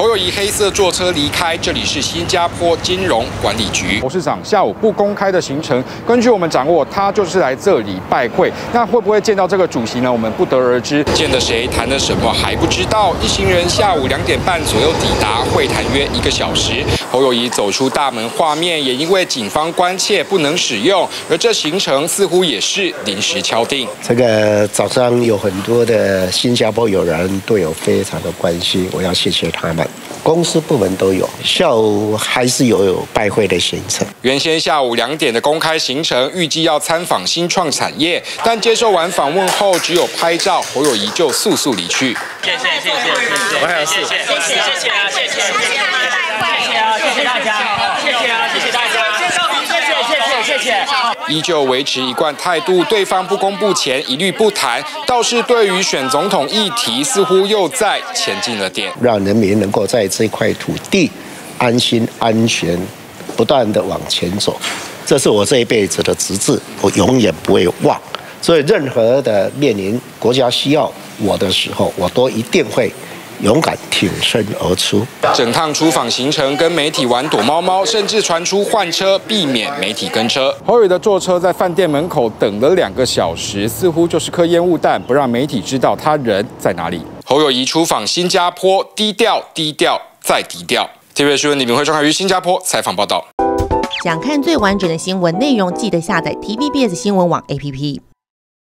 友宜黑色坐车离开，这里是新加坡金融管理局。董事长下午不公开的行程，根据我们掌握，他就是来这里拜会。那会不会见到这个主席呢？我们不得而知。见了谁，谈了什么还不知道。一行人下午2点半左右抵达，会谈约1个小时。侯友宜走出大门，画面也因为警方关切不能使用，而这行程似乎也是临时敲定。 这个早上有很多的新加坡友人对我非常的关心，我要谢谢他们。公司部门都有，下午还是有拜会的行程。 原先下午2点的公开行程，预计要参访新创产业，但接受完访问后，只有拍照，侯友宜就速速离去。谢谢，我还有事，谢谢大家，谢谢大家，谢谢。依旧维持一贯态度，对方不公布前一律不谈，倒是对于选总统议题，似乎又在前进了点， 让人民能够在这块土地安心安全，不断的往前走，这是我这一辈子的职责，我永远不会忘。所以任何的面临国家需要我的时候，我都一定会勇敢挺身而出。 整趟出访行程跟媒体玩躲猫猫，甚至传出换车，避免媒体跟车。侯友宜的坐车在饭店门口等了2个小时，似乎就是颗烟雾弹，不让媒体知道他人在哪里。侯友宜出访新加坡，低调再低调。TVB 新闻李明慧、庄凯瑜新加坡采访报道。 想看最完整的新闻内容，记得下载 TVBS 新闻网 APP。